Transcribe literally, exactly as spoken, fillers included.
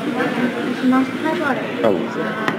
します。ハイボール。 あ、いいですね。